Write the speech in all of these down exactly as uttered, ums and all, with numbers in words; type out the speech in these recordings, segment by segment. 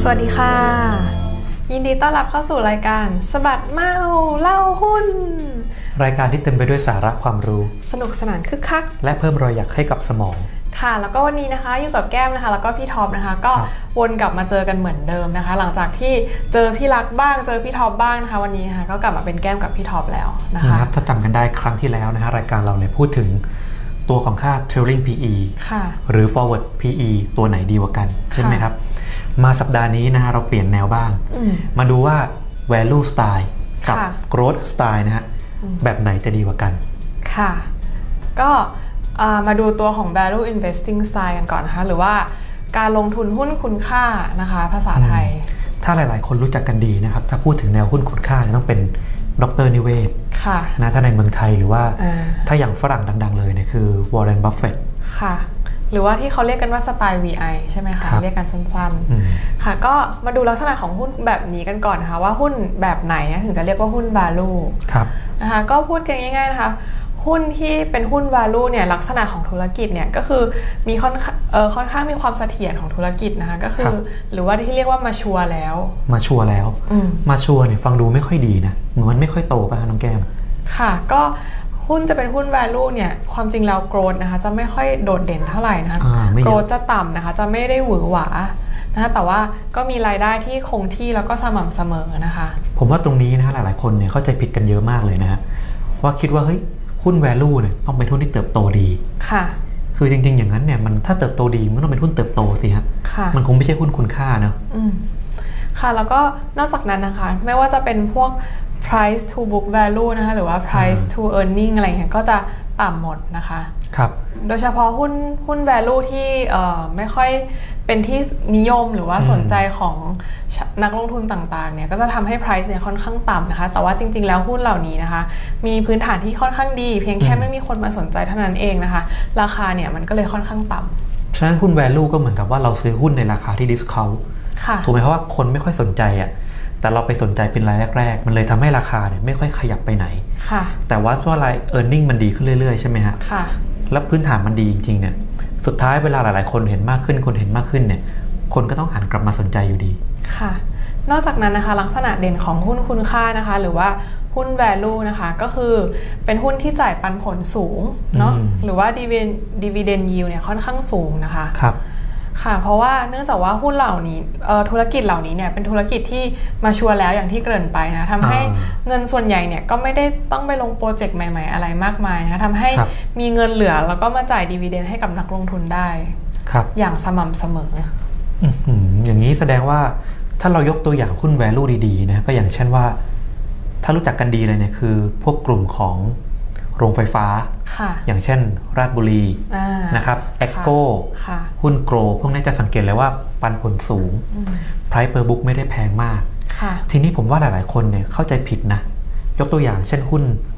สวัสดีค่ะยินดีต้อนรับเข้าสู่รายการสะบัดเมาเล่าหุ้นรายการที่เต็มไปด้วยสาระความรู้สนุกสนานคึกคักและเพิ่มรอยหยักให้กับสมองค่ะแล้วก็วันนี้นะคะอยู่กับแก้มนะคะแล้วก็พี่ท็อปนะคะก็วนกลับมาเจอกันเหมือนเดิมนะคะหลังจากที่เจอพี่รักบ้างเจอพี่ท็อปบ้างนะคะวันนี้ค่ะก็กลับมาเป็นแก้มกับพี่ท็อปแล้วนะคะถ้าจำกันได้ครั้งที่แล้วนะคะรายการเราเนี่ยพูดถึงตัวของค่า trailing พี อี หรือ forward พี อี ตัวไหนดีกว่ากันใช่ไหมครับมาสัปดาห์นี้นะฮะเราเปลี่ยนแนวบ้างมาดูว่า value style กับ growth style นะฮะแบบไหนจะดีกว่ากันค่ะก็มาดูตัวของ value investing style กันก่อนนะคะหรือว่าการลงทุนหุ้นคุณค่านะคะภาษาไทยถ้าหลายๆคนรู้จักกันดีนะครับถ้าพูดถึงแนวหุ้นคุณค่าต้องเป็นดร.นิเวศนะถ้าในเมืองไทยหรือว่าถ้าอย่างฝรั่งดังๆเลยเนี่ยคือวอร์เรน บัฟเฟตต์ค่ะหรือว่าที่เขาเรียกกันว่าสไตล์ วี ไอ ใช่ไหมคะเรียกกันสั้นๆค่ะก็มาดูลักษณะของหุ้นแบบนี้กันก่อนนะคะว่าหุ้นแบบไหนถึงจะเรียกว่าหุ้น value นะคะก็พูดกันง่ายๆนะคะหุ้นที่เป็นหุ้น value เนี่ยลักษณะของธุรกิจเนี่ยก็คือมีค่อนเอ่อค่อนข้างมีความเสถียรของธุรกิจนะคะก็คือหรือว่าที่เรียกว่ามาชัวร์แล้วมาชัวร์แล้วมาชัวร์เนี่ยฟังดูไม่ค่อยดีนะมันไม่ค่อยโตป่ะคะน้องแก้มค่ะก็หุ้นจะเป็นหุ้น value เนี่ยความจริงแล้ว growth นะคะจะไม่ค่อยโดดเด่นเท่าไหร่นะคะ growth จะต่ำนะคะจะไม่ได้หวือหวานะคะแต่ว่าก็มีรายได้ที่คงที่แล้วก็สม่ำเสมอนะคะผมว่าตรงนี้นะหลายๆคนเนี่ยเข้าใจผิดกันเยอะมากเลยนะฮะว่าคิดว่าเฮ้ยหุ้น value เนี่ยต้องเป็นหุ้นที่เติบโตดีค่ะคือจริงๆอย่างนั้นเนี่ยมันถ้าเติบโตดีมันต้องเป็นหุ้นเติบโตสิฮะมันคงไม่ใช่หุ้นคุณค่าเนอะอืมค่ะแล้วก็นอกจากนั้นนะคะไม่ว่าจะเป็นพวกprice to book value นะคะหรือว่า price to earning อะไรอย่างเงี้ยก็จะต่ำหมดนะคะครับโดยเฉพาะหุ้นหุ้น value ที่เอ่อไม่ค่อยเป็นที่นิยมหรือว่าสนใจของนักลงทุนต่างๆเนี่ยก็จะทำให้ price เนี่ยค่อนข้างต่ำนะคะแต่ว่าจริงๆแล้วหุ้นเหล่านี้นะคะมีพื้นฐานที่ค่อนข้างดีเพียงแค่ไม่มีคนมาสนใจเท่านั้นเองนะคะราคาเนี่ยมันก็เลยค่อนข้างต่ำฉะนั้นหุ้น value ก็เหมือนกับว่าเราซื้อหุ้นในราคาที่ discount ถูกไหมเพราะว่าคนไม่ค่อยสนใจอ่ะแต่เราไปสนใจเป็นรายแรกๆมันเลยทำให้ราคาเนี่ยไม่ค่อยขยับไปไหนค่ะแต่ว่าว่าราย earning มันดีขึ้นเรื่อยๆใช่ไหมฮะค่ะแล้วพื้นฐานมันดีจริงๆเนี่ยสุดท้ายเวลาหลายๆคนเห็นมากขึ้นคนเห็นมากขึ้นเนี่ยคนก็ต้องหันกลับมาสนใจอยู่ดีค่ะนอกจากนั้นนะคะลักษณะเด่นของหุ้นคุณค่านะคะหรือว่าหุ้น value นะคะก็คือเป็นหุ้นที่จ่ายปันผลสูงเนาะหรือว่า dividend yield เนี่ยค่อนข้างสูงนะคะครับค่ะเพราะว่าเนื่องจากว่าหุ้นเหล่านี้ธุรกิจเหล่านี้เนี่ยเป็นธุรกิจที่มาชัวร์แล้วอย่างที่เกริ่นไปนะทำให้เงินส่วนใหญ่เนี่ยก็ไม่ได้ต้องไปลงโปรเจกต์ใหม่ๆอะไรมากมายนะทำให้มีเงินเหลือแล้วก็มาจ่ายดีเวเดนด์ให้กับนักลงทุนได้อย่างสม่ำเสมออ, อย่างนี้แสดงว่าถ้าเรายกตัวอย่างหุ้น value ดีๆนะก็อย่างเช่นว่าถ้ารู้จักกันดีเลยเนี่ยคือพวกกลุ่มของโรงไฟฟ้าอย่างเช่นราชบุรีนะครับแอคโก้หุ้นโกลพวกนี้จะสังเกตเลยว่าปันผลสูง Price per book ไม่ได้แพงมากทีนี้ผมว่าหลายๆคนเนี่ยเข้าใจผิดนะยกตัวอย่างเช่นหุ้น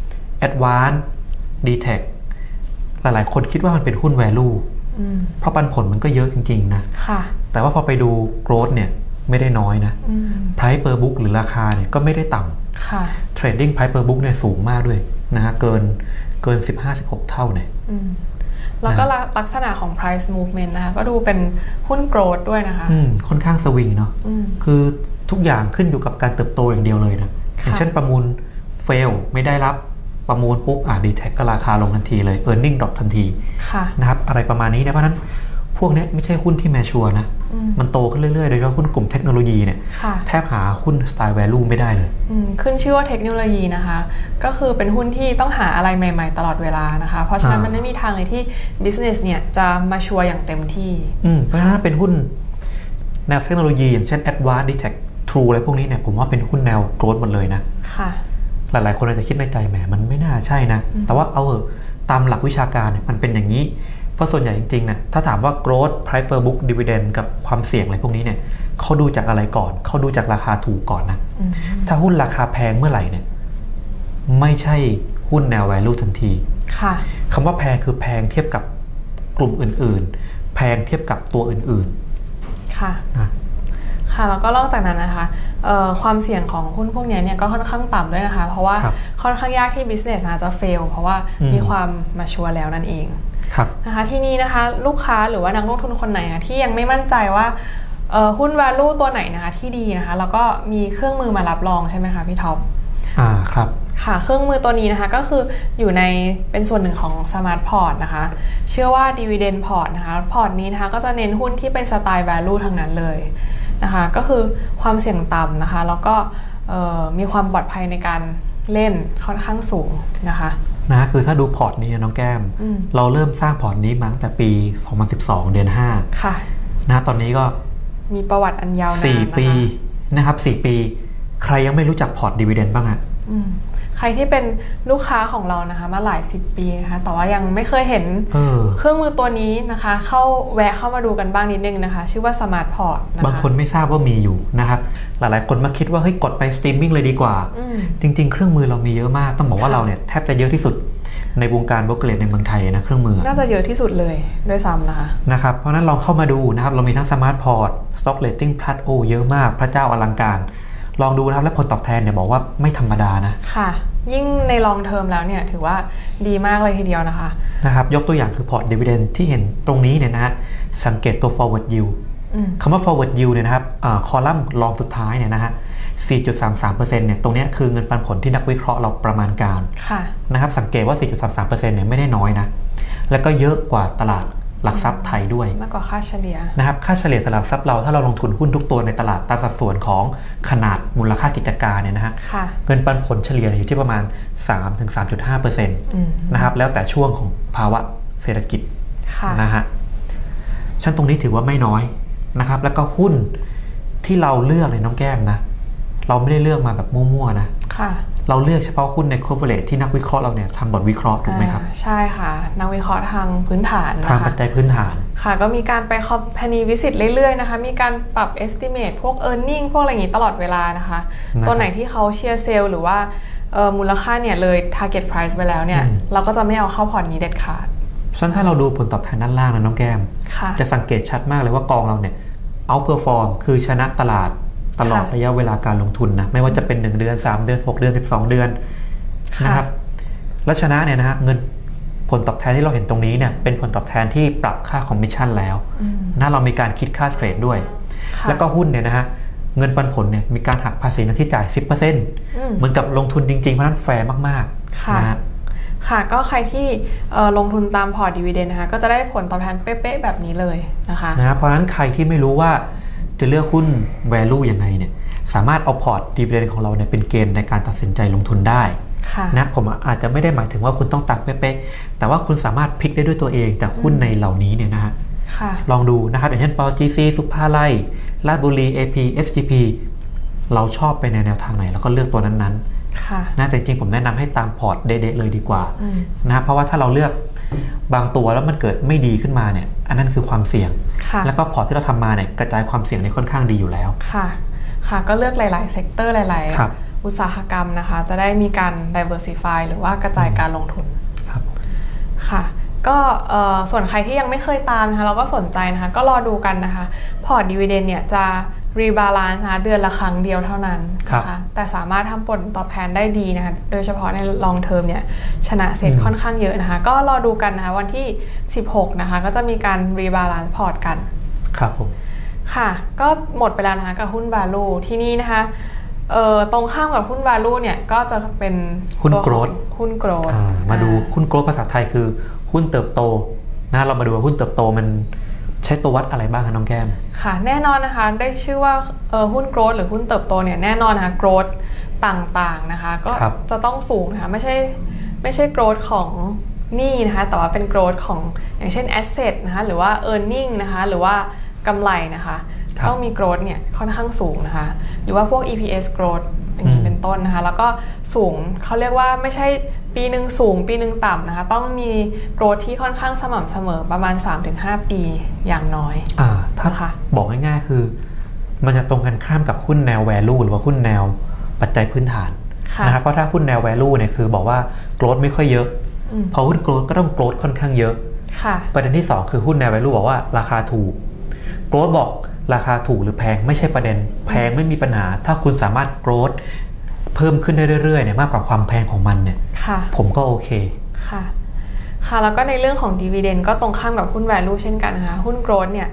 Advance ดี ที อี ซี หลายๆคนคิดว่ามันเป็นหุ้น value เพราะปันผลมันก็เยอะจริงๆนะแต่ว่าพอไปดู growth เนี่ยไม่ได้น้อยนะ Price per book หรือราคาเนี่ยก็ไม่ได้ต่ำ Trading Price per book เนี่ยสูงมากด้วยนะฮะเกินเกิน สิบห้าถึงสิบหก เท่าเนี่ยแล้วก็ลักษณะของ price movement นะคะก็ดูเป็นหุ้น growth ด้วยนะคะค่อนข้างสวิงเนาะคือทุกอย่างขึ้นอยู่กับการเติบโตอย่างเดียวเลยนะอย่างเช่นประมูล fail ไม่ได้รับประมูลปุ๊บอ่ะ ดี ที อี ซี ก็ราคาลงทันทีเลย earning drop ทันทีนะครับอะไรประมาณนี้นะเพราะนั้นพวกนี้ไม่ใช่หุ้นที่แมชัวร์นะมันโตขึ้นเรื่อยๆโดยเฉพาะหุ้นกลุ่มเทคโนโลยีเนี่ยแทบหาหุ้นสไตล์ value ไม่ได้เลยขึ้นชื่อว่าเทคโนโลยีนะคะก็คือเป็นหุ้นที่ต้องหาอะไรใหม่ๆตลอดเวลานะคะเพราะฉะนั้นมันไม่มีทางเลยที่ business เนี่ยจะมาชัวร์อย่างเต็มที่เพราะฉะนั้นเป็นหุ้นแนวเทคโนโลยีอย่างเช่น Advance ดี ที อี ซี True อะไรพวกนี้เนี่ยผมว่าเป็นหุ้นแนว growth หมดเลยนะค่ะหลายๆคนอาจจะคิดในใจแหมมันไม่น่าใช่นะแต่ว่าเอาเถอะตามหลักวิชาการเนี่ยมันเป็นอย่างนี้เพราะส่วนใหญ่จริงๆเนี่ยถ้าถามว่า growth price per book dividend กับความเสี่ยงอะไรพวกนี้เนี่ยเขาดูจากอะไรก่อนเขาดูจากราคาถูกก่อนนะถ้าหุ้นราคาแพงเมื่อไหร่เนี่ยไม่ใช่หุ้นแนว value ทันทีคำว่าแพงคือแพงเทียบกับกลุ่มอื่นๆแพงเทียบกับตัวอื่นๆค่ะค่ะแล้วก็นอกจากนั้นนะคะความเสี่ยงของหุ้นพวกนี้เนี่ยก็ค่อนข้างต่ำด้วยนะคะเพราะว่าค่อนข้างยากที่ business นะจะ fail เพราะว่ามีความมาชัวร์แล้วนั่นเองนะคะที่นี้นะคะลูกค้าหรือว่านักลงทุนคนไหนที่ยังไม่มั่นใจว่าหุ้น value ตัวไหนนะคะที่ดีนะคะแล้วก็มีเครื่องมือมารับรองใช่ไหมคะพี่ท็อปอ่าครับค่ะเครื่องมือตัวนี้นะคะก็คืออยู่ในเป็นส่วนหนึ่งของ Smart Port นะคะเชื่อว่า Dividend Port นะคะพอร์ตนี้นะคะก็จะเน้นหุ้นที่เป็นสไตล์ value ทั้งนั้นเลยนะคะก็คือความเสี่ยงต่ำนะคะแล้วก็มีความปลอดภัยในการเล่นค่อนข้างสูงนะคะนะคือถ้าดูพอร์ตนี้น้องแก้มเราเริ่มสร้างพอร์ตนี้มาตั้งแต่ปีสองพันสิบสองเดือนห้าค่ะนะตอนนี้ก็มีประวัติอันยาวนานสี่ปีนะครับสี่ปีใครยังไม่รู้จักพอร์ต Dividend บ้างอะใครที่เป็นลูกค้าของเรานะคะมาหลายสิบปีนะคะแต่ว่ายังไม่เคยเห็นเออเครื่องมือตัวนี้นะคะเข้าแวะเข้ามาดูกันบ้างนิดนึงนะคะชื่อว่า Smart Port นะคะบางคนไม่ทราบว่ามีอยู่นะครับหลายๆคนมาคิดว่าเฮ้ยกดไปสตรีมมิ่งเลยดีกว่าจริงๆเครื่องมือเรามีเยอะมากต้องบอกว่าเราเนี่ยแทบจะเยอะที่สุดในวงการโบรกเกอเรจในเมืองไทยนะเครื่องมือน่าจะเยอะที่สุดเลยด้วยซ้ำนะคะนะครับเพราะนั้นลองเข้ามาดูนะครับเรามีทั้ง Smart Port Stock Rating Plus โอเยอะมากพระเจ้าอลังการลองดูนะครับและผลตอบแทนเนี่ยบอกว่าไม่ธรรมดานะค่ะยิ่งในลองเทอมแล้วเนี่ยถือว่าดีมากเลยทีเดียวนะคะนะครับยกตัวอย่างคือพอร์ต Dividend ที่เห็นตรงนี้เนี่ยนะฮะสังเกตตัว forward yield คำว่า forward yield เนี่ยนะครับคอลัมน์รองสุดท้ายเนี่ยนะฮะ สี่จุดสามสามเปอร์เซ็นต์ เนี่ยตรงนี้คือเงินปันผลที่นักวิเคราะห์เราประมาณการนะครับสังเกตว่า สี่จุดสามสามเปอร์เซ็นต์ เนี่ยไม่ได้น้อยนะแล้วก็เยอะกว่าตลาดหลักทรัพย์ไทยด้วยมากกว่าค่าเฉลี่ยนะครับค่าเฉลี่ยตลาดทรัพย์เราถ้าเราลงทุนหุ้นทุกตัวในตลาดตามสัดส่วนของขนาดมูลค่ากิจการเนี่ยนะฮะเงินปันผลเฉลี่ยอยู่ที่ประมาณ สามถึงสามจุดห้าเปอร์เซ็นต์ นะครับแล้วแต่ช่วงของภาวะเศรษฐกิจนะฮะชั้นตรงนี้ถือว่าไม่น้อยนะครับแล้วก็หุ้นที่เราเลือกในน้องแก้มนะเราไม่ได้เลือกมาแบบมั่วๆนะเราเลือกเฉพาะหุ้นใน corporate ที่นักวิเคราะห์เราเนี่ยทำบทวิเคราะห์ถูกไหมครับใช่ค่ะนักวิเคราะห์ทางพื้นฐานทางปัจจัยพื้นฐานค่ะก็มีการไป company visit เรื่อยๆนะคะมีการปรับ estimate พวก earning พวกอะไรอย่างนี้ตลอดเวลานะคะตัวไหนที่เขาเชียร์เซลล์หรือว่ามูลค่าเนี่ยเลย target price ไปแล้วเนี่ยเราก็จะไม่เอาเข้าพอร์ตนี้เด็ดขาดฉะนั้นถ้าเราดูผลตอบแทนด้านล่างนะน้องแก้มจะสังเกตชัดมากเลยว่ากองเราเนี่ย outperform คือชนะตลาดตลอดระยะเวลาการลงทุนนะไม่ว่าจะเป็นหนึ่งเดือนสามเดือนหกเดือนสิบสองเดือนนะครับและชนะเนี่ยนะฮะเงินผลตอบแทนที่เราเห็นตรงนี้เนี่ยเป็นผลตอบแทนที่ปรับค่าคอมมิชชั่นแล้วนะเรามีการคิดค่าเทรดด้วยแล้วก็หุ้นเนี่ยนะฮะเงินปันผลเนี่ยมีการหักภาษีหน้าที่จ่าย สิบเปอร์เซ็นต์ เหมือนกับลงทุนจริงๆเพราะนั้นแฟร์มากๆนะฮะค่ะก็ใครที่ลงทุนตามพอร์ต Dividend นะคะก็จะได้ผลตอบแทนเป๊ะๆแบบนี้เลยนะคะนะเพราะฉะนั้นใครที่ไม่รู้ว่าจะเลือกหุ้น value ยังไงเนี่ยสามารถเอาพอร์ต Dividend ของเราเนี่ยเป็นเกณฑ์ในการตัดสินใจลงทุนได้นะผมอาจจะไม่ได้หมายถึงว่าคุณต้องตัดเป๊ะๆแต่ว่าคุณสามารถพลิกได้ด้วยตัวเองจากหุ้นในเหล่านี้เนี่ยนะฮะลองดูนะครับอย่างเช่น ปอ จี ซี สุภาลัยราชบุรี เอ พี เอส จี พี เราชอบไปในแนวทางไหนแล้วก็เลือกตัวนั้นๆนะจริงๆผมแนะนำให้ตามพอร์ตเด๊ะๆเลยดีกว่านะเพราะว่าถ้าเราเลือกบางตัวแล้วมันเกิดไม่ดีขึ้นมาเนี่ยอันนั้นคือความเสี่ยงแล้วก็พอร์ตที่เราทำมาเนี่ยกระจายความเสี่ยงในค่อนข้างดีอยู่แล้วค่ะค่ะก็เลือกหลายๆเซกเตอร์หลายๆอุตสาหกรรมนะคะจะได้มีการ diversify หรือว่ากระจายการลงทุนครับค่ะก็ส่วนใครที่ยังไม่เคยตามนะคะเราก็สนใจนะคะก็รอดูกันนะคะพอร์ต Dividend เนี่ยจะรีบาลานซ์นะคะเดือนละครั้งเดียวเท่านั้นนะคะแต่สามารถทำผลตอบแทนได้ดีนะคะโดยเฉพาะใน long term เนี่ยชนะเซ็ตค่อนข้างเยอะนะคะก็รอดูกันนะคะวันที่สิบหกนะคะก็จะมีการรีบาลานซ์พอร์ตกันครับผมค่ะก็หมดไปแล้วนะคะกับหุ้น value ที่นี่นะคะเอ่อตรงข้ามกับหุ้น value เนี่ยก็จะเป็นหุ้น growth หุ้น growth มาดูหุ้น growth ภาษาไทยคือหุ้นเติบโตนะเรามาดูว่าหุ้นเติบโตมันใช้ตัววัดอะไรบ้างคะน้องแก้มค่ะแน่นอนนะคะได้ชื่อว่าหุ้น growth หรือหุ้นเติบโตเนี่ยแน่นอนนะคะ growth ต่างๆนะคะก็จะต้องสูงนะคะไม่ใช่ไม่ใช่ growth ของหนี้นะคะแต่ว่าเป็น growth ของอย่างเช่น asset นะคะหรือว่า earning นะคะหรือว่ากำไรนะคะต้องมี growth เนี่ยค่อนข้างสูงนะคะหรือว่าพวก อี พี เอส growth อย่างนี้เป็นต้นนะคะแล้วก็สูงเขาเรียกว่าไม่ใช่ปีหนึ่งสูงปีหนึ่งต่ำนะคะต้องมี growth ที่ค่อนข้างสม่ำเสมอประมาณ สามถึงห้า ปีอย่างน้อยอ่าถ้าบอกง่ายๆคือมันจะตรงกันข้ามกับหุ้นแนว value หรือว่าหุ้นแนวปัจจัยพื้นฐานนะครับเพราะถ้าหุ้นแนว value เนี่ยคือบอกว่า growth ไม่ค่อยเยอะพอหุ้น growth ก็ต้อง growth ค่อนข้างเยอะประเด็นที่สองคือหุ้นแนว value บอกว่าราคาถูก growth บอกราคาถูกหรือแพงไม่ใช่ประเด็นแพงไม่มีปัญหาถ้าคุณสามารถ growth เพิ่มขึ้นได้เรื่อยๆเนี่ยมากกว่าความแพงของมันเนี่ยผมก็โอเคค่ะค่ะแล้วก็ในเรื่องของ dividend ก็ตรงข้ามกับหุ้น value เช่นกันนะคะหุ้น growth เนี่ย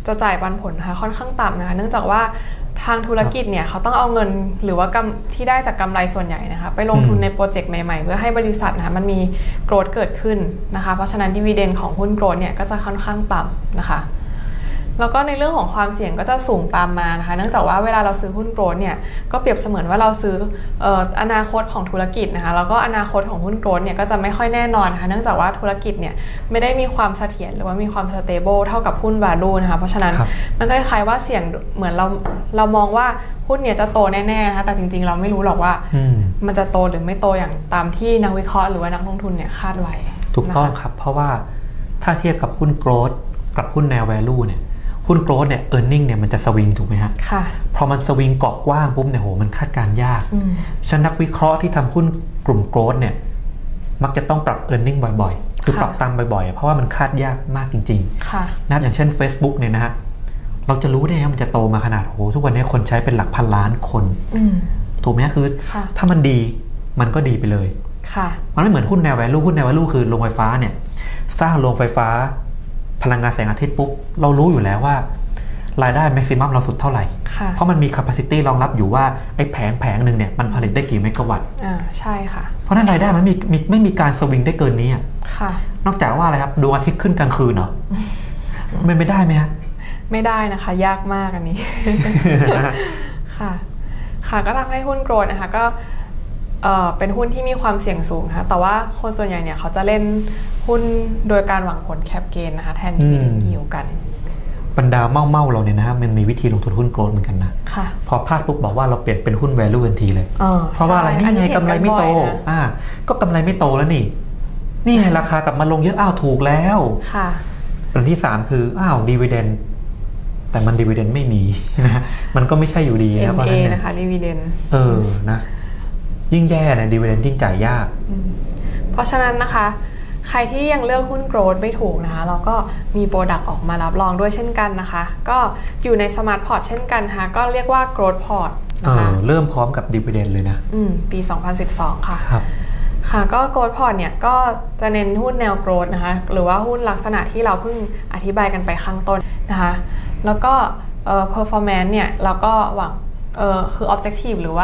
จะจ่ายปันผลนะคะค่อนข้างต่ำนะคะเนื่องจากว่าทางธุรกิจเนี่ยเขาต้องเอาเงินหรือว่ากำที่ได้จากกำไรส่วนใหญ่นะคะไปลงทุนในโปรเจกต์ใหม่ๆเพื่อให้บริษัทนะคะมันมีโกรธเกิดขึ้นนะคะเพราะฉะนั้นดิวิเดนด์ของหุ้นโกรธเนี่ยก็จะค่อนข้างต่ำนะคะแล้วก็ในเรื่องของความเสี่ยงก็จะสูงตามมานะคะเนื่องจากว่าเวลาเราซื้อหุ้นโกรธเนี่ยก็เปรียบเสมือนว่าเราซื้อเอ่ออนาคตของธุรกิจนะคะแล้วก็อนาคตของหุ้นโกรธเนี่ยก็จะไม่ค่อยแน่นอนนะคะเนื่องจากว่าธุรกิจเนี่ยไม่ได้มีความเสถียรหรือว่ามีความสเตเบิลเท่ากับหุ้น value นะคะเพราะฉะนั้นมันก็คล้ายๆว่าเสี่ยงเหมือนเราเรามองว่าหุ้นเนี่ยจะโตแน่ๆนะคะแต่จริงๆเราไม่รู้หรอกว่ามันจะโตหรือไม่โตอย่างตามที่นักวิเคราะห์หรือว่านักลงทุนเนี่ยคาดไว้ถูกต้องครับเพราะว่าถ้าเทียบกับหุ้นโกรธกับหุ้นแนว value เนี่ยหุ้นโกรธเนี่ย earning เนี่ยมันจะสวิงถูกไหมฮะค่ะพอมันสวิงเกาะกว้างปุ๊บเนี่ยโหมันคาดการยากฉะนั้นนักวิเคราะห์ที่ทำหุ้นกลุ่มโกรธเนี่ยมักจะต้องปรับ earning บ่อยๆคือปรับตามบ่อยๆเพราะว่ามันคาดยากมากจริงๆค่ะนะอย่างเช่น Facebook เนี่ยนะฮะเราจะรู้ได้ว่ามันจะโตมาขนาดโหทุกวันนี้คนใช้เป็นหลักพันล้านคนถูกไหมคือถ้ามันดีมันก็ดีไปเลยค่ะมันไม่เหมือนหุ้นแนว value หุ้นแนว value คือโรงไฟฟ้าเนี่ยสร้างโรงไฟฟ้าพลังงานแสงอาทิตย์ปุ๊บเรารู้อยู่แล้วว่ารายได้แม็กซิมัมเราสุดเท่าไหร่เพราะมันมี capacity รองรับอยู่ว่าไอ้แผงแผงหนึ่งเนี่ยมันผลิตได้กี่เมกะวัตต์อ่าใช่ค่ะเพราะนั้นรายได้มันมีไม่มีการสวิงได้เกินนี้ค่ะนอกจากว่าอะไรครับดวงอาทิตย์ขึ้นกลางคืนเนาะมันไม่ได้ไหมฮะไม่ได้นะคะยากมากอันนี้ค่ะค่ะก็ทำให้หุ้นโกรธนะคะก็เอ่อเป็นหุ้นที่มีความเสี่ยงสูงนะคะแต่ว่าคนส่วนใหญ่เนี่ยเขาจะเล่นหุ้นโดยการหวังผลแคปเกนนะคะแทนดิวิเดนด์ยิลด์กันบรรดาเม่าๆเราเนี่ยนะมันมีวิธีลงทุนหุ้นโกรธเหมือนกันนะพอพลาดปุ๊บบอกว่าเราเปลี่ยนเป็นหุ้น value ทันทีเลยเพราะว่าอะไรนี่ไงกำไรไม่โตอ่าก็กำไรไม่โตแล้วนี่นี่ไงราคากลับมาลงเยอะอ้าวถูกแล้วค่ะประเด็นที่สามคืออ้าวดิวิเดนด์แต่มันดิวิเดนด์ไม่มีนะมันก็ไม่ใช่อยู่ดีนะเพราะฉะนั้นเนี่ยนะคะดิวิเดนด์เออนะยิ่งแย่เนี่ยดิวิเดนด์ยิ่งจ่ายยากเพราะฉะนั้นนะคะใครที่ยังเลือกหุ้นโกรธไม่ถูกนะคะเราก็มีโปรดักต์ออกมารับรองด้วยเช่นกันนะคะก็อยู่ในสมาร์ทพอร์ตเช่นกันค่ะก็เรียกว่าโกรธพอร์ตนะคะเริ่มพร้อมกับดิวิเดนด์เลยนะอืมปีสองพันสิบสองค่ะครับค่ะก็โกรธพอร์ตเนี่ยก็จะเน้นหุ้นแนวโกรธนะคะหรือว่าหุ้นลักษณะที่เราเพิ่งอธิบายกันไปข้างต้นนะคะแล้วก็เอ่อ performance เนี่ยเราก็หวังเอ่อคือ objective หรือว่า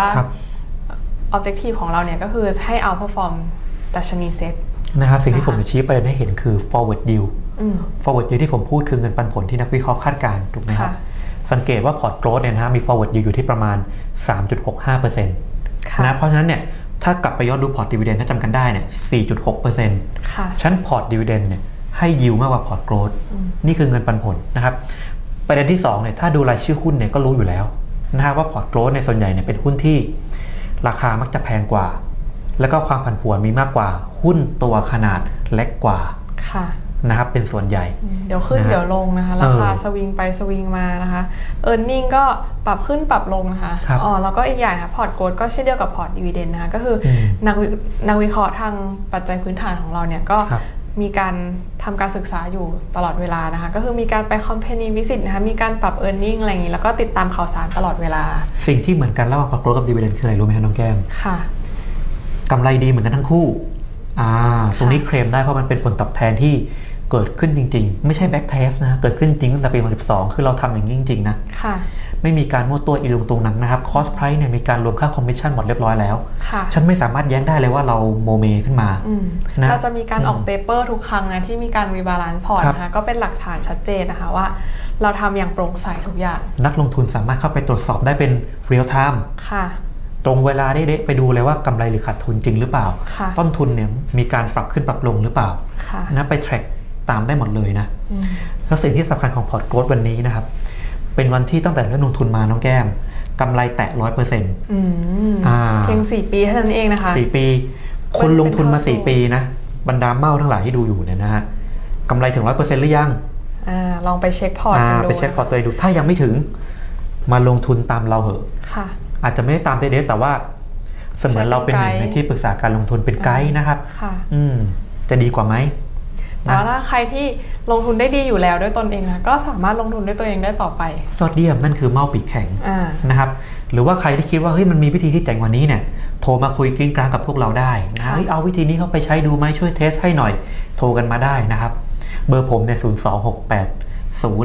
objective ของเราเนี่ยก็คือให้เอา perform ดัชนีเซ็ตนะครับสิ่งที่ผมจะชี้ไปให้เห็นคือ forward yield forward yield ที่ผมพูดคือเงินปันผลที่นักวิเคราะห์คาดการณ์ถูกไหมครับสังเกตว่าพอร์ตโกรธเนี่ยนะมี forward yield อยู่ที่ประมาณ สามจุดหกห้าเปอร์เซ็นต์ นะเพราะฉะนั้นเนี่ยถ้ากลับไปย้อนดูพอร์ตดิวิเดนด์ถ้าจำกันได้เนี่ย สี่จุดหกเปอร์เซ็นต์ ชั้นพอร์ตดิวิเดนด์เนี่ยให้ yield มากกว่าพอร์ตโกรธนี่คือเงินปันผลนะครับประเด็นที่สองเนี่ยถ้าดูรายชื่อหุ้นเนี่ยก็รู้อยู่แล้วนะครับว่าพอร์ตโกรธในส่วนใหญ่เนี่ยเป็นหุ้นที่ราคามักจะแพงกว่าแล้วก็ความผันผวนมีมากกว่าหุ้นตัวขนาดเล็กกว่าค่ะนะครับเป็นส่วนใหญ่เดี๋ยวขึ้นเดี๋ยวลงนะคะราคาสวิงไปสวิงมานะคะ earning ก็ปรับขึ้นปรับลงนะคะอ๋อแล้วก็อีกอย่างค่ะพอร์ตโกลด์ก็เช่นเดียวกับพอร์ตดิวิเดนด์นะคะก็คือนักนักวิเคราะห์ทางปัจจัยพื้นฐานของเราเนี่ยก็มีการทำการศึกษาอยู่ตลอดเวลานะคะก็คือมีการไป company visit นะคะมีการปรับ earning อะไรอย่างนี้แล้วก็ติดตามข่าวสารตลอดเวลาสิ่งที่เหมือนกันระหว่างพอร์ตโกลด์กับดิวิเดนด์คืออะไรรู้ไหมคะน้องแก้มค่ะกำไรดีเหมือนกันทั้งคู่อ่าตรงนี้เคลมได้เพราะมันเป็นผลตอบแทนที่เกิดขึ้นจริงๆไม่ใช่แบ็กเทสนะเกิดขึ้นจริงตั้งแต่ปีสองพันสิบสองคือเราทำอย่างนี้จริงๆนะค่ะไม่มีการมั่วตัวอีลุงตุงนังนะครับคอสไพรซ์เนี่ยมีการรวมค่าคอมมิชชั่นหมดเรียบร้อยแล้วค่ะฉันไม่สามารถแย้งได้เลยว่าเราโมเมขึ้นมานะเราจะมีการออกเปเปอร์ทุกครั้งนะที่มีการรีบาลานซ์พอร์ตนะคะก็เป็นหลักฐานชัดเจนนะคะว่าเราทำอย่างโปร่งใสทุกอย่างนักลงทุนสามารถเข้าไปตรวจสอบได้เป็นเรียลไทม์ค่ะตรงเวลาได้ไปดูเลยว่ากำไรหรือขาดทุนจริงหรือเปล่าต้นทุนเนี่ยมีการปรับขึ้นปรับลงหรือเปล่านะไป track ตามได้หมดเลยนะแล้วสิ่งที่สำคัญของพอร์ตโกลด์วันนี้นะครับเป็นวันที่ตั้งแต่เริ่มลงทุนมาน้องแก้มกำไรแตะร้อยเปอร์เซ็นต์เพียงสี่ปีเท่านั้นเองนะคะสี่ปีคนลงทุนมาสี่ปีนะบรรดาเมาทั้งหลายที่ดูอยู่เนี่ยนะฮะกำไรถึงร้อยเปอร์เซ็นต์หรือยังอ่าลองไปเช็คพอร์ตดูไปเช็คพอร์ตตัวเองดูถ้ายังไม่ถึงมาลงทุนตามเราเหอะค่ะอาจจะไม่ได้ตามเด็ดแต่ว่าเสมือนเราเป็นหนึ่งในที่ปรึกษาการลงทุนเป็นไกด์นะครับอืมจะดีกว่าไหมแต่ถ้าใครที่ลงทุนได้ดีอยู่แล้วด้วยตนเองนะก็สามารถลงทุนด้วยตัวเองได้ต่อไปยอดเยี่ยมนั่นคือเมาปีกแข็งนะครับหรือว่าใครที่คิดว่าเฮ้ยมันมีวิธีที่เจ๋งกว่านี้เนี่ยโทรมาคุยกริ้งกลางกับพวกเราได้นะเฮ้ยเอาวิธีนี้เข้าไปใช้ดูไหมช่วยเทสให้หน่อยโทรกันมาได้นะครับเบอร์ผมเนี่ยศูนย์ สอง หก แปด ศูนย์ ส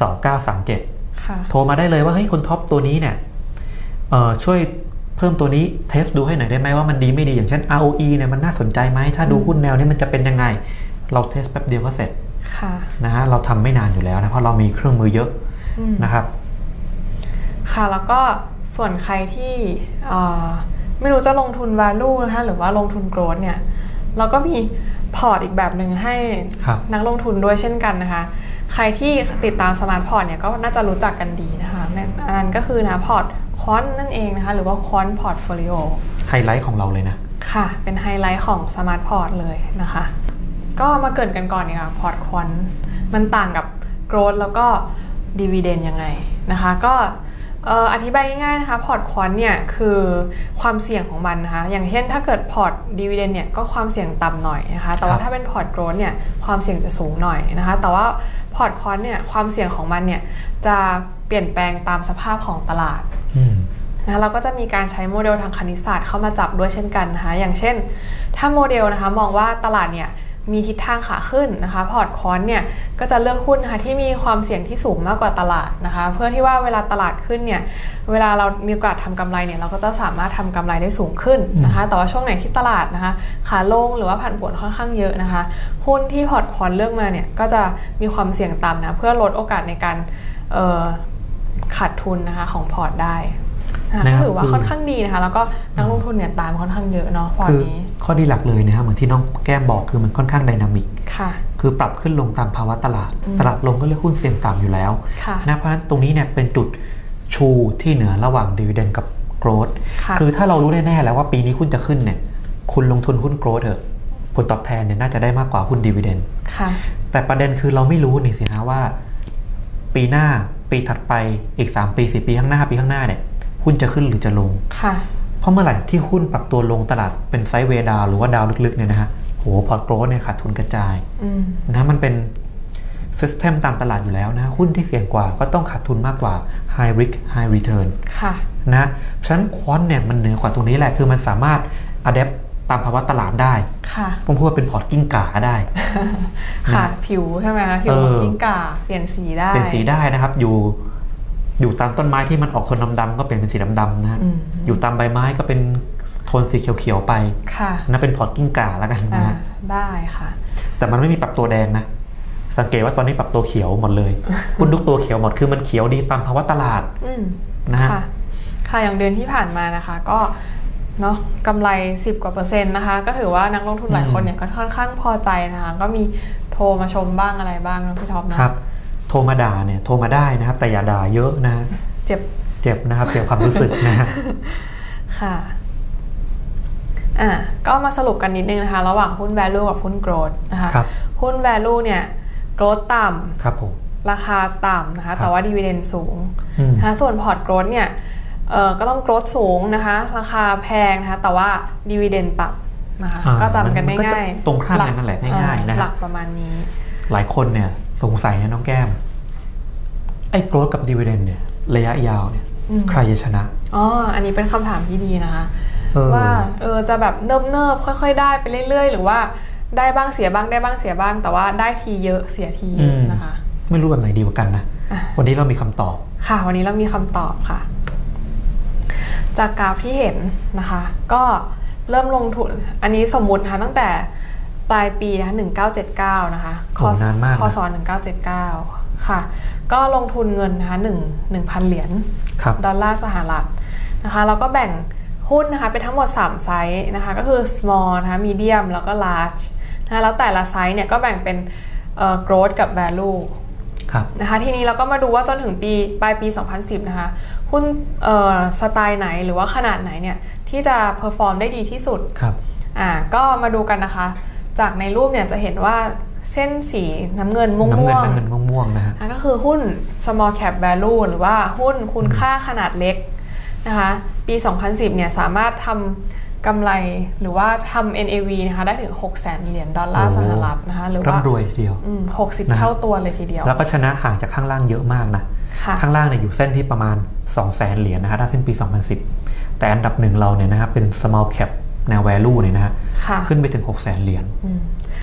สองเก้าสามเจ็ดค่ะโทรมาได้เลยว่าเฮ้ยคุณท็อปตัวนี้เนี่ยเอ่อช่วยเพิ่มตัวนี้เทสดูให้หน่อยได้ไหมว่ามันดีไม่ดีอย่างเช่น อาร์ โอ อี เนี่ยมันน่าสนใจไหมถ้าดูหุ้นแนวนี้มันจะเป็นยังไงเราเทสแป๊บเดียวก็เสร็จนะฮะเราทำไม่นานอยู่แล้วนะเพราะเรามีเครื่องมือเยอะนะครับค่ะแล้วก็ส่วนใครที่ไม่รู้จะลงทุน value นะคะหรือว่าลงทุน growth เนี่ยเราก็มีพอร์ตอีกแบบหนึ่งให้นักลงทุนด้วยเช่นกันนะคะใครที่ติดตามสมาร์ทพอร์ตเนี่ยก็น่าจะรู้จักกันดีนะคะอันนั้นก็คือนะพอร์ตควอนนั่นเองนะคะหรือว่าควอนพอร์ตโฟลิโอไฮไลท์ของเราเลยนะค่ะเป็นไฮไลท์ของสมาร์ทพอร์ตเลยนะคะก็มาเกิดกันก่อนเนี่ยค่ะพอร์ตควอนมันต่างกับ growth แล้วก็ดีวีเดนยังไงนะคะก็อธิบายง่ายๆนะคะพอร์ตควอนเนี่ยคือความเสี่ยงของมันนะคะอย่างเช่นถ้าเกิดพอร์ตดีวีเดนเนี่ยก็ความเสี่ยงต่ำหน่อยนะคะแต่ว่าถ้าเป็นพอร์ตโกรทเนี่ยความเสี่ยงจะสูงหน่อยนะคะแต่ว่าพอร์ตควอนเนี่ยความเสี่ยงของมันเนี่ยจะเปลี่ยนแปลงตามสภาพของตลาดนะเราก็จะมีการใช้โมเดลทางคณิตศาสตร์เข้ามาจับด้วยเช่นกันนะคะอย่างเช่นถ้าโมเดลนะคะมองว่าตลาดเนี่ยมีทิศทางขาขึ้นนะคะพอร์ตควอนเนี่ยก็จะเลือกหุ้นนะคะที่มีความเสี่ยงที่สูงมากกว่าตลาดนะคะเพื่อที่ว่าเวลาตลาดขึ้นเนี่ยเวลาเรามีโอกาสทำกำไรเนี่ยเราก็จะสามารถทำกำไรได้สูงขึ้นนะคะแต่ว่าช่วงไหนที่ตลาดนะคะขาลงหรือว่าผันผวนค่อนข้างเยอะนะคะหุ้นที่พอร์ตควอนเลือกมาเนี่ยก็จะมีความเสี่ยงต่ำนะเพื่อลดโอกาสในการขาดทุนนะคะของพอร์ตได้ก็ถือว่าค่อนข้างดีนะคะแล้วก็นักลงทุนเนี่ยตามค่อนข้างเยอะเนาะพอร์ตนี้ข้อดีหลักเลยนะครับเหมือนที่น้องแก้มบอกคือมันค่อนข้างไดนามิกคือปรับขึ้นลงตามภาวะตลาดตลาดลงก็เลือกหุ้นเสี่ยงต่ำอยู่แล้วนะเพราะฉะนั้นตรงนี้เนี่ยเป็นจุดชูที่เหนือระหว่างดีเวเดนกับโกรทคือถ้าเรารู้แน่ๆแล้วว่าปีนี้หุ้นจะขึ้นเนี่ยคุณลงทุนหุ้นโกรทเถอะผลตอบแทนเนี่ยน่าจะได้มากกว่าหุ้นดีเวเดนแต่ประเด็นคือเราไม่รู้นี่สินะว่าปีหน้าปีถัดไปอีกสามปีสี่ปีข้างหน้าปีข้างหน้าเนี่ยหุ้นจะขึ้นหรือจะลงค่ะเพราะเมื่อไหร่ที่หุ้นปรับตัวลงตลาดเป็นไซด์เวย์ดาวหรือว่าดาวลึกๆเนี่ยนะฮะโหพอร์ตโกรทเนี่ยขาดทุนกระจายนะมันเป็นซิสเต็มตามตลาดอยู่แล้วนะหุ้นที่เสี่ยงกว่าก็ต้องขาดทุนมากกว่า high risk high return ค่ะนะฉะนั้นควอนเนี่ยมันเหนือกว่าตรงนี้แหละคือมันสามารถ adapt ตามภาวะตลาดได้ค่ะผมพูดว่าเป็นพอร์ตกิ้งก่าได้ค่ะผิวใช่ไหมคะผิวของกิ้งก่าเปลี่ยนสีได้เปลี่ยนสีได้นะครับอยู่อยู่ตามต้นไม้ที่มันออกโทนดำๆก็เปลี่ยนเป็นสีดำๆนะอยู่ตามใบไม้ก็เป็นโทนสีเขียวๆไปนะเป็นพอร์ตกิ้งก่าแล้วกันนะได้ค่ะแต่มันไม่มีปรับตัวแดงนะสังเกตว่าตอนนี้ปรับตัวเขียวหมดเลยหุ้นทุกตัวเขียวหมดคือมันเขียวดีตามภาวะตลาดนะค่ะค่ะอย่างเดือนที่ผ่านมานะคะก็เนาะกำไรสิบกว่าเปอร์เซ็นต์นะคะก็ถือว่านักลงทุนหลายคนเนี่ยก็ค่อนข้างพอใจนะคะก็มีโทรมาชมบ้างอะไรบ้างนะพี่ท็อปนะครับโทรมาด่าเนี่ยโทรมาได้นะครับแต่อย่าด่าเยอะนะเจ็บเจ็บนะครับเจ็บความรู้สึกนะค่ะอ่ะก็มาสรุปกันนิดนึงนะคะระหว่างหุ้น value กับหุ้น growth นะคะหุ้น value เนี่ย growth ต่ำครับผมราคาต่ำนะคะแต่ว่า dividend สูงนะคะส่วน port growth เนี่ยเอ่อก็ต้อง growth สูงนะคะราคาแพงนะคะแต่ว่า dividend ต่ำนะคะก็จำกันง่ายๆตรงข้ามกันนั่นแหละง่ายๆนะหลักประมาณนี้หลายคนเนี่ยสงสัยนะน้องแก้มไอ้ growth กับ dividend เนี่ยระยะยาวเนี่ยใครจะชนะอ๋ออันนี้เป็นคำถามที่ดีนะคะว่าเออจะแบบเนิบๆค่อยๆได้ไปเรื่อยๆหรือว่าได้บ้างเสียบ้างได้บ้างเสียบ้างแต่ว่าได้ทีเยอะเสียทีเยอะนะคะไม่รู้แบบไหนดีกว่ากันนะวันนี้เรามีคำตอบค่ะวันนี้เรามีคำตอบค่ะจากกราฟที่เห็นนะคะก็เริ่มลงทุนอันนี้สมมุตินะคะตั้งแต่ปลายปีนะคะหนึ่งเก้าเจ็ดเก้านะคะคอนานมากคศหนึ่งเก้าเจ็ดเก้าค่ะก็ลงทุนเงินนะคะหนึ่ง หนึ่งพันเหรียญดอลลาร์สหรัฐนะคะแล้วก็แบ่งหุ้นนะคะเป็นทั้งหมดสามไซส์นะคะก็คือ small นะคะ medium แล้วก็ large นะแล้วแต่ละไซส์เนี่ยก็แบ่งเป็นเอ่อ growth กับ value ครับนะคะทีนี้เราก็มาดูว่าจนถึงปีปลายปีสองพันสิบนะคะหุ้นเอ่อสไตล์ไหนหรือว่าขนาดไหนเนี่ยที่จะ perform ได้ดีที่สุดครับอ่าก็มาดูกันนะคะจากในรูปเนี่ยจะเห็นว่าเส้นสีน้ำเงินม่วงๆน้ำเงินน้ำเงินม่วงๆนะฮะก็คือหุ้น small cap value หรือว่าหุ้นคุณค่าขนาดเล็กนะคะปีสองพันสิบเนี่ยสามารถทำกำไรหรือว่าทำ เอ็น เอ วี นะคะได้ถึงหกแสนเหรียญดอลลาร์สหรัฐนะคะหรือว่าร่ำรวยทีเดียวหกสิบเท่าตัวเลยทีเดียวแล้วก็ชนะห่างจากข้างล่างเยอะมากนะข้างล่างเนี่ยอยู่เส้นที่ประมาณสองแสนเหรียญนะคะถ้าเส้นปีสองพันสิบแต่อันดับหนึ่งเราเนี่ยนะครับเป็น small cap แนว value เนี่ยนะฮะขึ้นไปถึงหกแสนเหรียญ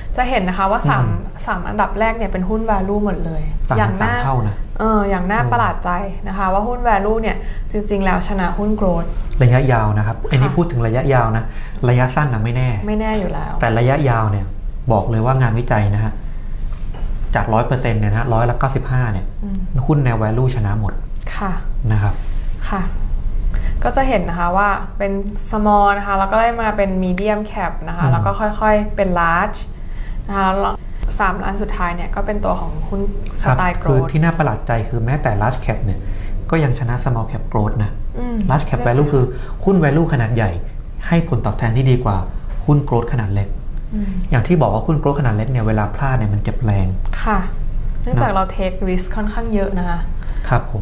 จะเห็นนะคะว่าสามสามอันดับแรกเนี่ยเป็นหุ้น value หมดเลยอย่างน่าเท่านะเอออย่างน่าประหลาดใจนะคะว่าหุ้น value เนี่ยจริงๆแล้วชนะหุ้น growth ระยะยาวนะครับอันนี้พูดถึงระยะยาวนะระยะสั้นนะไม่แน่ไม่แน่อยู่แล้วแต่ระยะยาวเนี่ยบอกเลยว่างานวิจัยนะฮะจาก ร้อยเปอร์เซ็นต์ เนี่ยนะร้อยละเก้าสิบห้าเนี่ยหุ้นแนว value ชนะหมดค่ะนะครับค่ะก็จะเห็นนะคะว่าเป็น small นะคะแล้วก็ได้มาเป็น medium cap นะคะแล้วก็ค่อยๆเป็น large นะคะแล้วสามล้านสุดท้ายเนี่ยก็เป็นตัวของหุ้นสไตล์ growth คือที่น่าประหลาดใจคือแม้แต่ large cap เนี่ยก็ยังชนะ small cap growth นะ large cap value คือหุ้น value ขนาดใหญ่ให้ผลตอบแทนที่ดีกว่าหุ้น growth ขนาดเล็กอย่างที่บอกว่าหุ้น growth ขนาดเล็กเนี่ยเวลาพลาดเนี่ยมันเจ็บแรงค่ะเนื่องจากเรา take risk ค่อนข้างเยอะนะคะครับผม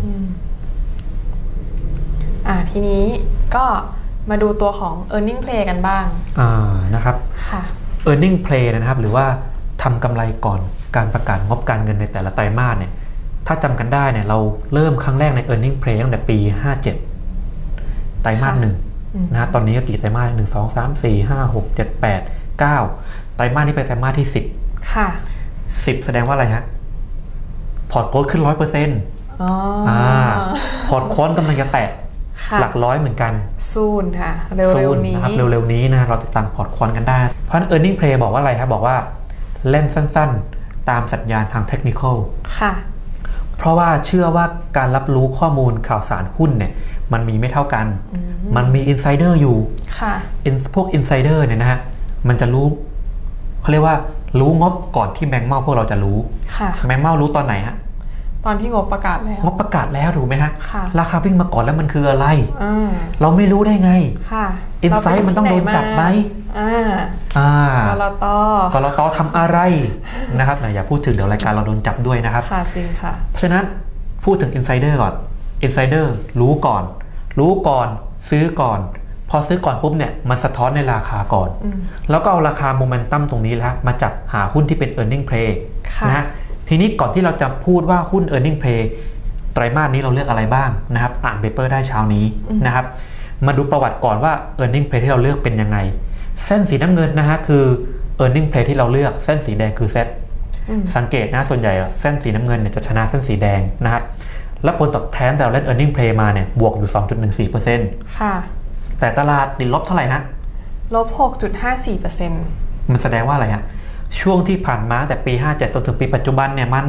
อ่าทีนี้ก็มาดูตัวของ earning play กันบ้างอ่านะครับค่ะ earning play นะครับหรือว่าทำกำไรก่อนการประกาศงบการเงินในแต่ละไตรมาสเนี่ยถ้าจำกันได้เนี่ยเราเริ่มครั้งแรกใน earning play ตั้งแต่ปีห้าสิบเจ็ดไตรมาสหนึ่งนะตอนนี้ก็กี่ไตรมาสหนึ่ง สอง สาม สี่ ห้า หก เจ็ด แปด เก้าไตรมาสนี้เป็นไตรมาสที่สิบค่ะสิบแสดงว่าอะไรฮะพอร์ตโกลด์ขึ้น ร้อยเปอร์เซ็นต์อ๋ออ่าพอร์ตคอนกำลังจะแตะหลักร้อยเหมือนกันซูนค่ะเร็วๆนี้นะครับเร็วๆนี้นะเราติดตามพอร์ตคอนกันได้เพราะฉะนั้น earning play บอกว่าอะไรครับบอกว่าเล่นสั้นๆตามสัญญาณทางเทคนิคอลค่ะเพราะว่าเชื่อว่าการรับรู้ข้อมูลข่าวสารหุ้นเนี่ยมันมีไม่เท่ากันมันมีอินไซเดอร์อยู่ค่ะพวกอินไซเดอร์เนี่ยนะฮะมันจะรู้เขาเรียกว่ารู้งบก่อนที่แมงเม่าพวกเราจะรู้ค่ะแมงเม่ารู้ตอนไหนฮะตอนที่งบประกาศแล้วงบประกาศแล้วถูกไหมฮะราคาวิ่งมาก่อนแล้วมันคืออะไรเราไม่รู้ได้ไงค่ะอินไซต์มันต้องโดนจับไหมอ่าอ่ากลตกลตทำอะไรนะครับอย่าพูดถึงเดี๋ยวรายการเราโดนจับด้วยนะครับค่ะจริงค่ะเพราะฉะนั้นพูดถึงอินไซเดอร์ก่อนอินไซเดอร์รู้ก่อนรู้ก่อนซื้อก่อนพอซื้อก่อนปุ๊บเนี่ยมันสะท้อนในราคาก่อนแล้วก็เอาราคาโมเมนตัมตรงนี้แล้วมาจับหาหุ้นที่เป็น earning play นะฮะทีนี้ก่อนที่เราจะพูดว่าหุ้น earning play ไตรมาสนี้เราเลือกอะไรบ้างนะครับอ่านเปเปอร์ได้เช้านี้นะครับมาดูประวัติก่อนว่า earning play ที่เราเลือกเป็นยังไงเส้นสีน้ำเงินนะฮะคือ earning play ที่เราเลือกเส้นสีแดงคือเซตสังเกตนะส่วนใหญ่เส้นสีน้ำเงินเนี่ยจะชนะเส้นสีแดงนะครับและผลตอบแทนแต่เราเล่น earning play มาเนี่ยบวกอยู่ สองจุดหนึ่งสี่เปอร์เซ็นต์ค่ะแต่ตลาดติดลบเท่าไหร่ฮะลบ หกจุดห้าสี่เปอร์เซ็นต์มันแสดงว่าอะไรฮะช่วงที่ผ่านมาแต่ปีห้าสิบเจ็ดจนถึงปีปัจจุบันเนี่ยมัน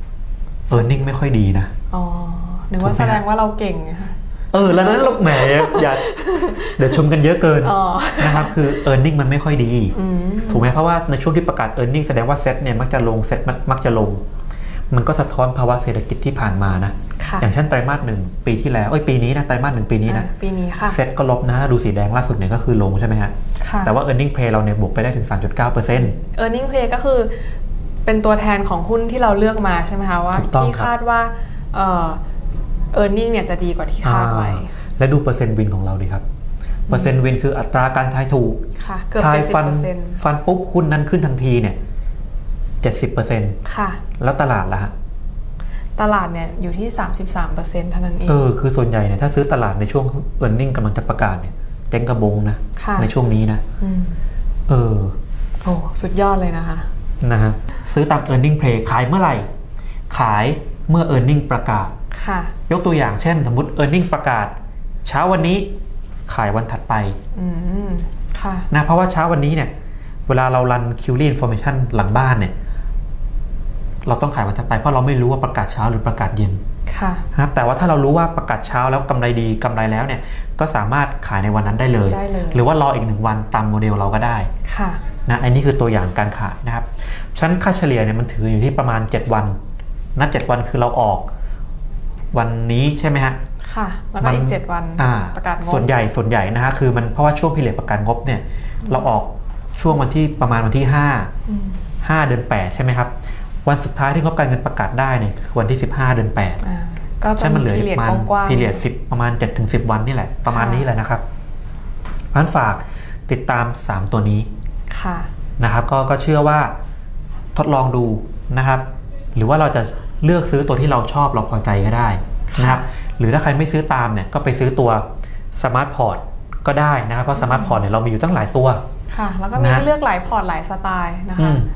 earning ไม่ค่อยดีนะอ๋อหรือว่าแสดงว่าเราเก่งนะคะเออแล้วนั้นเราแหมอย่าเดี๋ยวชมกันเยอะเกินนะครับคือ earning มันไม่ค่อยดีถูกไหมเพราะว่าในช่วงที่ประกาศ earning แสดงว่าเซ็ตเนี่ยมักจะลงเซ็ตมักจะลงมันก็สะท้อนภาวะเศรษฐกิจที่ผ่านมานะอย่างเช่นไตรมาสหนึ่งปีที่แล้วเอ้ยปีนี้นะไตรมาสหนึ่งปีนี้นะปีนี้ค่ะเซ็ตก็ลบนะดูสีแดงล่าสุดเนี่ยก็คือลงใช่ไหมฮะแต่ว่า earning play เราเนี่ยบวกไปได้ถึง สามจุดเก้าเปอร์เซ็นต์ earning play ก็คือเป็นตัวแทนของหุ้นที่เราเลือกมาใช่ไหมคะว่าที่คาดว่าเอ่อ earning เนี่ยจะดีกว่าที่คาดไว้และดูเปอร์เซ็นต์วินของเราดีครับเปอร์เซ็นต์วินคืออัตราการทายถูกทายฟันฟันปุ๊บหุ้นนั้นขึ้นทันทีเนี่ย เจ็ดสิบเปอร์เซ็นต์ค่ะแล้วตลาดล่ะฮะตลาดเนี่ยอยู่ที่ สามสิบสามเปอร์เซ็นต์ เท่านั้นเองเออคือส่วนใหญ่เนี่ยถ้าซื้อตลาดในช่วง earning กำลังจะประกาศเนี่ยเจ๊งกระบงนะในช่วงนี้นะเออโอ้สุดยอดเลยนะคะนะฮะซื้อตาม earning play ขายเมื่อไหร่ขายเมื่อ earning ประกาศค่ะยกตัวอย่างเช่นสมมติ earning ประกาศเช้าวันนี้ขายวันถัดไปอืมค่ะนะเพราะว่าเช้าวันนี้เนี่ยเวลาเรารัน Query Information หลังบ้านเนี่ยเราต้องขายวันถัดไปเพราะเราไม่รู้ว่าประกาศเช้าหรือประกาศเย็นค่ะนะแต่ว่าถ้าเรารู้ว่าประกาศเช้าแล้วกำไรดีกำไรแล้วเนี่ยก็สามารถขายในวันนั้นได้เลยหรือว่ารออีกหนึ่งวันตามโมเดลเราก็ได้ค่ะนะอันนี้คือตัวอย่างการขายนะครับชั้นค่าเฉลี่ยเนี่ยมันถืออยู่ที่ประมาณเจ็ดวันนับเจ็ดวันคือเราออกวันนี้ใช่ไหมฮะค่ะแล้วก็อีกเจ็ดวันประกาศงบส่วนใหญ่ส่วนใหญ่นะฮะคือมันเพราะว่าช่วงพิเรศประกาศงบเนี่ยเราออกช่วงวันที่ประมาณวันที่ห้า ห้าเดือนแปดใช่ไหมครับวันสุดท้ายที่งบการเงินประกาศได้เนี่ยคือวันที่สิบห้าเดือนแปดก็จะมันเหลือประมาณพิเรศสิบประมาณ เจ็ดถึงสิบ วันนี่แหละประมาณนี้แหละนะครับพันฝากติดตามสามตัวนี้ค่ะนะครับก็ก็เชื่อว่าทดลองดูนะครับหรือว่าเราจะเลือกซื้อตัวที่เราชอบเราพอใจก็ได้นะครับหรือถ้าใครไม่ซื้อตามเนี่ยก็ไปซื้อตัวสมาร์ทพอร์ตก็ได้นะครับเพราะสมาร์ทพอร์ตเนี่ยเรามีอยู่ตั้งหลายตัวค่ะแล้วก็มีเลือกหลายพอร์ตหลายสไตล์นะคะ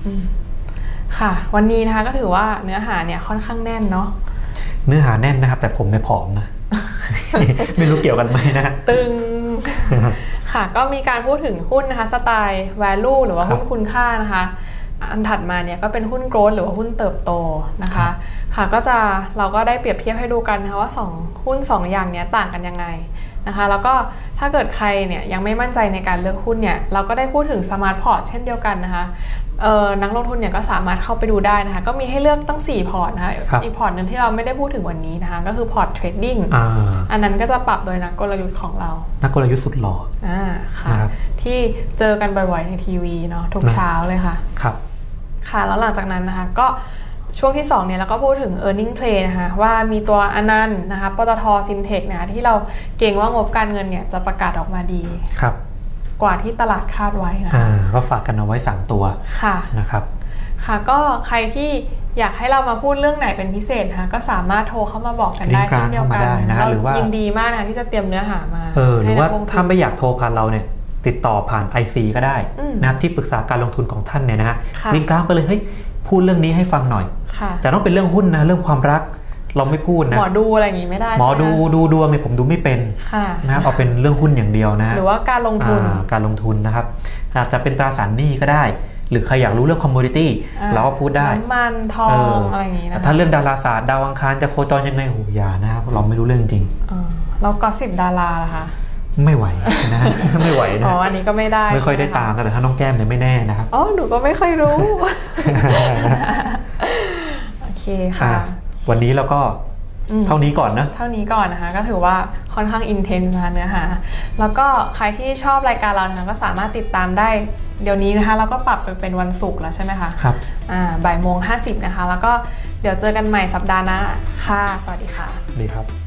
ค่ะวันนี้นะคะก็ถือว่าเนื้อหาเนี่ยค่อนข้างแน่นเนาะเนื้อหาแน่นนะครับแต่ผมเนี่ยผอมนะ ไม่รู้เกี่ยวกันไหมนะตึงค่ะก็มีการพูดถึงหุ้นนะคะสไตล์ value หรือว่าหุ้นคุณค่านะคะอันถัดมาเนี่ยก็เป็นหุ้น growth หรือว่าหุ้นเติบโตนะคะค่ะก็จะเราก็ได้เปรียบเทียบให้ดูกันนะคะว่าสองหุ้นสองอย่างเนี้ยต่างกันยังไงนะคะแล้วก็ถ้าเกิดใครเนี่ยยังไม่มั่นใจในการเลือกหุ้นเนี่ยเราก็ได้พูดถึง smart port เช่นเดียวกันนะคะเอ่อนักลงทุนเนี่ยก็สามารถเข้าไปดูได้นะคะก็มีให้เลือกตั้งสี่พอร์ตนะคะอีกพอร์ตนึงที่เราไม่ได้พูดถึงวันนี้นะคะก็คือพอร์ตเทรดดิ้งอันนั้นก็จะปรับโดยนักกลยุทธ์ของเรานักกลยุทธ์สุดหล่ออ่าค่ะที่เจอกันบ่อยๆในทีวีเนาะทุกเช้าเลยค่ะครับค่ะแล้วหลังจากนั้นนะคะก็ช่วงที่สองเนี่ยเราก็พูดถึง earning play นะคะว่ามีตัวอนันต์นะคะปตท. ซินเทคนะคะที่เราเก่งว่างบการเงินเนี่ยจะประกาศออกมาดีครับกว่าที่ตลาดคาดไว้นะคะก็ฝากกันเอาไว้สามตัวค่ะนะครับค่ะก็ใครที่อยากให้เรามาพูดเรื่องไหนเป็นพิเศษนะคะก็สามารถโทรเข้ามาบอกกันได้เช่นเดียวกันเรายินดีมากนะที่จะเตรียมเนื้อหามาเออหรือว่าถ้าไม่อยากโทรผ่านเราเนี่ยติดต่อผ่าน ไอ ซี ก็ได้นะครับที่ปรึกษาการลงทุนของท่านเนี่ยนะฮะลิงก์กลางไปเลยเฮ้ยพูดเรื่องนี้ให้ฟังหน่อยแต่ต้องเป็นเรื่องหุ้นนะเรื่องความรักเราไม่พูดนะหมอดูอะไรอย่างงี้ไม่ได้หมอดูดูดวงเนี่ยผมดูไม่เป็นนะครับเอาเป็นเรื่องหุ้นอย่างเดียวนะหรือว่าการลงทุนการลงทุนนะครับอาจจะเป็นตราสารหนี้ก็ได้หรือใครอยากรู้เรื่องคอมมูนิตี้เราก็พูดได้น้ำมันทองอะไรอย่างงี้นะถ้าเรื่องดาราศาสตร์ดาวอังคารจะโคจรยังไงโหอย่านะครับเราไม่รู้เรื่องจริงเราก็สิบดาราล่ะคะไม่ไหวนะไม่ไหวนะอ๋ออันนี้ก็ไม่ได้ไม่ค่อยได้ตามแต่ถ้าน้องแก้มเนี่ยไม่แน่นะครับอ๋อหนูก็ไม่ค่อยรู้โอเคค่ะวันนี้เราก็เท่านี้ก่อนนะเท่านี้ก่อนนะคะก็ถือว่าค่อนข้างอินเทนส์นะคะเนื้อหาแล้วก็ใครที่ชอบรายการเรานะคะก็สามารถติดตามได้เดี๋ยวนี้นะคะเราก็ปรับไปเป็นวันศุกร์แล้วใช่ไหมคะครับอ่าบ่ายโมงห้าสิบนะคะแล้วก็เดี๋ยวเจอกันใหม่สัปดาห์หน้าค่ะสวัสดีค่ะดีครับ